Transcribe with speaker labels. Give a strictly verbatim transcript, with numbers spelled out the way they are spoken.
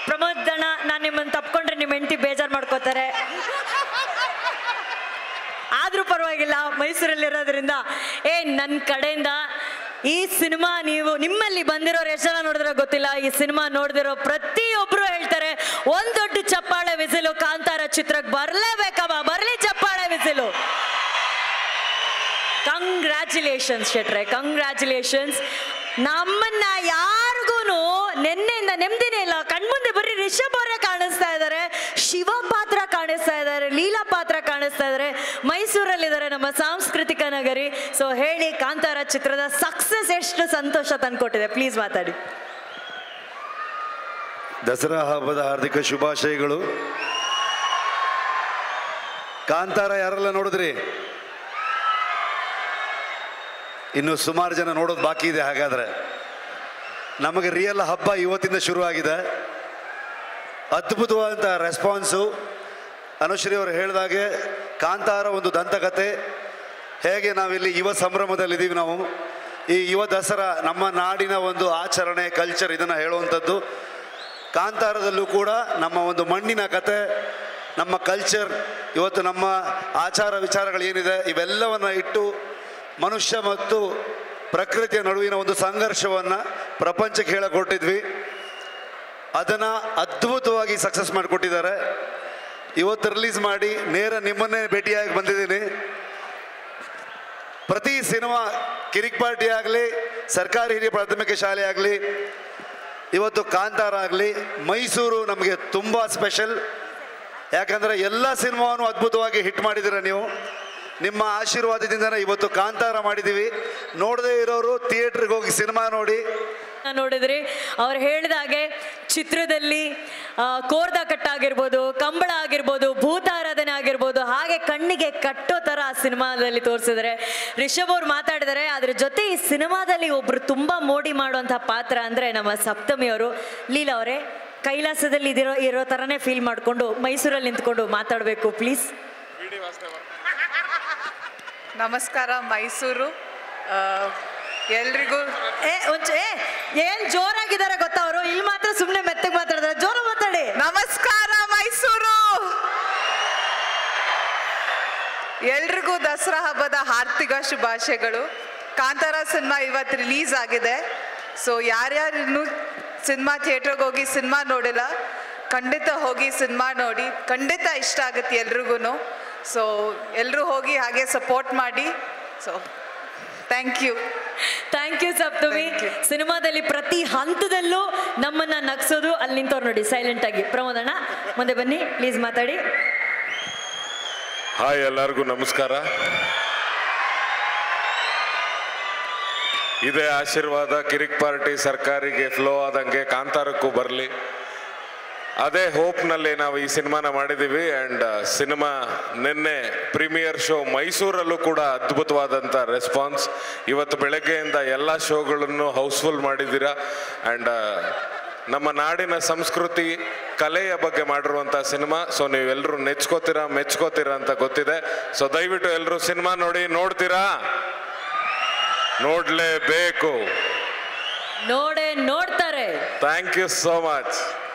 Speaker 1: ಪ್ರಮೋದ್ ಅಣ್ಣ, ನಾನು ನಿಮ್ಮನ್ನು ತಪ್ಕೊಂಡ್ರೆ ನಿಮ್ಮ ಹೆಂಡತಿ ಬೇಜಾರು ಮಾಡ್ಕೋತಾರೆ, ಆದ್ರೂ ಪರವಾಗಿಲ್ಲ ಮೈಸೂರಲ್ಲಿರೋದ್ರಿಂದ ಏ ನನ್ನ ಕಡೆಯಿಂದ ಈ ಸಿನಿಮಾ ನೀವು ನಿಮ್ಮಲ್ಲಿ ಬಂದಿರೋರು ಎಷ್ಟು ಜನ ನೋಡಿದ್ರೆ ಗೊತ್ತಿಲ್ಲ, ಈ ಸಿನಿಮಾ ನೋಡಿದಿರೋ ಪ್ರತಿಯೊಬ್ರು ಹೇಳ್ತಾರೆ ಒಂದ್ ದೊಡ್ಡ ಚಪ್ಪಾಳೆ ವಿಸಿಲು ಕಾಂತಾರ ಚಿತ್ರಕ್ಕೆ ಬರ್ಲೇಬೇಕಮ್ಮ, ಬರ್ಲಿ ಚಪ್ಪಾಳೆ ವಿಸಿಲು. Congratulations ಶೆಟ್ರೆ, congratulations. ನಮ್ಮನ್ನ ಯಾರಿಗೂ ನೆನ್ನೆಯಿಂದ ನೆಮ್ಮದಿನೇ ಇಲ್ಲ. ಕಣ್ಮುಂದೆ ಬರೀ ರಿಷಬ್ ಅವರೇ ಕಾಣಿಸ್ತಾ ಇದ್ದಾರೆ, ಶಿವ ಪಾತ್ರ ಕಾಣಿಸ್ತಾ ಇದ್ದಾರೆ, ಲೀಲಾ ಪಾತ್ರ ಕಾಣಿಸ್ತಾ ಇದ್ದಾರೆ, ಮೈಸೂರಲ್ಲಿದ್ದಾರೆ ನಮ್ಮ ಸಾಂಸ್ಕೃತಿಕ ನಗರಿ. ಸೊ ಹೇಳಿ, ಕಾಂತಾರ ಚಿತ್ರದ ಸಕ್ಸಸ್ ಎಷ್ಟು ಸಂತೋಷ ತಂದ್ಕೊಟ್ಟಿದೆ, ಪ್ಲೀಸ್ ಮಾತಾಡಿ.
Speaker 2: ದಸರಾ ಹಬ್ಬದ ಹಾರ್ದಿಕ ಶುಭಾಶಯಗಳು. ಕಾಂತಾರ ಯಾರೆಲ್ಲ ನೋಡಿದ್ರಿ? ಇನ್ನು ಸುಮಾರು ಜನ ನೋಡೋದು ಬಾಕಿ ಇದೆ. ಹಾಗಾದ್ರೆ ನಮಗೆ ರಿಯಲ್ ಹಬ್ಬ ಇವತ್ತಿಂದ ಶುರುವಾಗಿದೆ. ಅದ್ಭುತವಾದಂಥ ರೆಸ್ಪಾನ್ಸು. ಅನುಶ್ರೀ ಅವರು ಹೇಳಿದಾಗೆ ಕಾಂತಾರ ಒಂದು ದಂತಕತೆ. ಹೇಗೆ ನಾವಿಲ್ಲಿ ಯುವ ಸಂಭ್ರಮದಲ್ಲಿದ್ದೀವಿ, ನಾವು ಈ ಯುವ ದಸರಾ ನಮ್ಮ ನಾಡಿನ ಒಂದು ಆಚರಣೆ, ಕಲ್ಚರ್, ಇದನ್ನು ಹೇಳುವಂಥದ್ದು. ಕಾಂತಾರದಲ್ಲೂ ಕೂಡ ನಮ್ಮ ಒಂದು ಮಣ್ಣಿನ ಕತೆ, ನಮ್ಮ ಕಲ್ಚರ್, ಇವತ್ತು ನಮ್ಮ ಆಚಾರ ವಿಚಾರಗಳು ಏನಿದೆ ಇವೆಲ್ಲವನ್ನು ಇಟ್ಟು ಮನುಷ್ಯ ಮತ್ತು ಪ್ರಕೃತಿಯ ನಡುವಿನ ಒಂದು ಸಂಘರ್ಷವನ್ನು ಪ್ರಪಂಚಕ್ಕೆ ಹೇಳಿಕೊಟ್ಟಿದ್ವಿ. ಅದನ್ನು ಅದ್ಭುತವಾಗಿ ಸಕ್ಸಸ್ ಮಾಡಿಕೊಟ್ಟಿದ್ದಾರೆ. ಇವತ್ತು ರಿಲೀಸ್ ಮಾಡಿ ನೇರ ನಿಮ್ಮನ್ನೇ ಭೇಟಿಯಾಗಿ ಬಂದಿದ್ದೀನಿ. ಪ್ರತಿ ಸಿನಿಮಾ, ಕಿರಿಕ್ ಪಾರ್ಟಿ ಆಗಲಿ, ಸರ್ಕಾರಿ ಹಿರಿಯ ಪ್ರಾಥಮಿಕ ಶಾಲೆ ಆಗಲಿ, ಇವತ್ತು ಕಾಂತಾರ ಆಗಲಿ, ಮೈಸೂರು ನಮಗೆ ತುಂಬ ಸ್ಪೆಷಲ್. ಯಾಕಂದರೆ ಎಲ್ಲ ಸಿನಿಮಾವನ್ನು ಅದ್ಭುತವಾಗಿ ಹಿಟ್ ಮಾಡಿದ್ದೀರ ನೀವು. ನಿಮ್ಮ ಆಶೀರ್ವಾದದಿಂದನೇ ಇವತ್ತು ಕಾಂತಾರ ಮಾಡಿದ್ದೀವಿ. ನೋಡದೇ ಇರೋರು ಥಿಯೇಟ್ರಿಗೆ ಹೋಗಿ ಸಿನಿಮಾ ನೋಡಿ.
Speaker 1: ನೋಡಿದ್ರಿ ಅವ್ರು ಹೇಳಿದಾಗೆ ಚಿತ್ರದಲ್ಲಿ ಕೋರ್ದ ಕಟ್ಟಾಗಿರ್ಬೋದು, ಕಂಬಳ ಆಗಿರ್ಬೋದು, ಭೂತಾರಾಧನೆ ಆಗಿರ್ಬೋದು, ಹಾಗೆ ಕಣ್ಣಿಗೆ ಕಟ್ಟೋ ಥರ ಆ ಸಿನಿಮಾದಲ್ಲಿ ತೋರಿಸಿದ್ರೆ. ರಿಷಬ್ ಅವ್ರು ಮಾತಾಡಿದರೆ ಅದ್ರ ಜೊತೆ ಈ ಸಿನಿಮಾದಲ್ಲಿ ಒಬ್ರು ತುಂಬ ಮೋಡಿ ಮಾಡುವಂಥ ಪಾತ್ರ ಅಂದರೆ ನಮ್ಮ ಸಪ್ತಮಿ ಅವರು. ಲೀಲಾ ಅವರೇ, ಕೈಲಾಸದಲ್ಲಿ ಇದಿರೋ ಇರೋ ಥರನೇ ಫೀಲ್ ಮಾಡಿಕೊಂಡು ಮೈಸೂರಲ್ಲಿ ನಿಂತ್ಕೊಂಡು ಮಾತಾಡಬೇಕು ಪ್ಲೀಸ್.
Speaker 3: ನಮಸ್ಕಾರ ಮೈಸೂರು ಎಲ್ರಿಗೂ.
Speaker 1: ಏ ಒಂಚ ಏ ಏನ್ ಜೋರಾಗಿದ್ದಾರೆ ಗೊತ್ತಾ ಅವರು, ಇಲ್ಲಿ ಮಾತ್ರ ಸುಮ್ಮನೆ ಮೆತ್ತಗೆ ಮಾತಾಡಿದ್ರೆ, ಜೋರ ಮಾತಾಡಿ.
Speaker 3: ನಮಸ್ಕಾರ ಮೈಸೂರು, ಎಲ್ರಿಗೂ ದಸರಾ ಹಬ್ಬದ ಹಾರ್ದಿಕ ಶುಭಾಶಯಗಳು. ಕಾಂತಾರ ಸಿನಿಮಾ ಇವತ್ತು ರಿಲೀಸ್ ಆಗಿದೆ. ಸೊ ಯಾರ್ಯಾರು ಇನ್ನೂ ಸಿನಿಮಾ ಥಿಯೇಟ್ರಿಗೆ ಹೋಗಿ ಸಿನಿಮಾ ನೋಡಿಲ್ಲ, ಖಂಡಿತ ಹೋಗಿ ಸಿನಿಮಾ ನೋಡಿ, ಖಂಡಿತ ಇಷ್ಟ ಆಗುತ್ತೆ ಎಲ್ರಿಗೂ. ಸೊ ಎಲ್ಲರೂ ಹೋಗಿ ಹಾಗೆ ಸಪೋರ್ಟ್ ಮಾಡಿ. So thank you.
Speaker 1: Thank you Saptami. ಸಿನಿಮಾದಲ್ಲಿ ಪ್ರತಿ ಹಂತದಲ್ಲೂ ನಮ್ಮನ್ನ ನಗ್ಸೋದು. ಅಲ್ಲಿ ನಿಂತವ್ರು ನೋಡಿ ಸೈಲೆಂಟ್ ಆಗಿ. ಪ್ರಮೋದ್ ಅಣ್ಣ ಮುಂದೆ ಬನ್ನಿ ಪ್ಲೀಸ್, ಮಾತಾಡಿ.
Speaker 4: ಹಾಯ್, ಎಲ್ಲರಿಗೂ ನಮಸ್ಕಾರ. ಇದೇ ಆಶೀರ್ವಾದ ಕಿರಿಕ್ ಪಾರ್ಟಿ ಸರ್ಕಾರಿಗೆ ಫ್ಲೋ ಆದಂಗೆ ಕಾಂತಾರಕ್ಕೂ ಬರಲಿ. ಅದೇ ಹೋಪ್ನಲ್ಲಿ ನಾವು ಈ ಸಿನಿಮಾನ ಮಾಡಿದ್ದೀವಿ. ಆ್ಯಂಡ್ ಸಿನಿಮಾ ನಿನ್ನೆ ಪ್ರೀಮಿಯರ್ ಶೋ ಮೈಸೂರಲ್ಲೂ ಕೂಡ ಅದ್ಭುತವಾದಂಥ ರೆಸ್ಪಾನ್ಸ್. ಇವತ್ತು ಬೆಳಗ್ಗೆಯಿಂದ ಎಲ್ಲ ಶೋಗಳನ್ನು ಹೌಸ್ಫುಲ್ ಮಾಡಿದ್ದೀರಾ. ಆ್ಯಂಡ್ ನಮ್ಮ ನಾಡಿನ ಸಂಸ್ಕೃತಿ, ಕಲೆಯ ಬಗ್ಗೆ ಮಾಡಿರುವಂಥ ಸಿನಿಮಾ. ಸೊ ನೀವೆಲ್ಲರೂ ನೆಚ್ಕೋತೀರಾ, ಮೆಚ್ಕೋತೀರಾ ಅಂತ ಗೊತ್ತಿದೆ. ಸೊ ದಯವಿಟ್ಟು ಎಲ್ಲರೂ ಸಿನಿಮಾ ನೋಡಿ. ನೋಡ್ತೀರಾ? ನೋಡಲೇಬೇಕು.
Speaker 1: ನೋಡೇ ನೋಡ್ತಾರೆ.
Speaker 4: Thank you so much.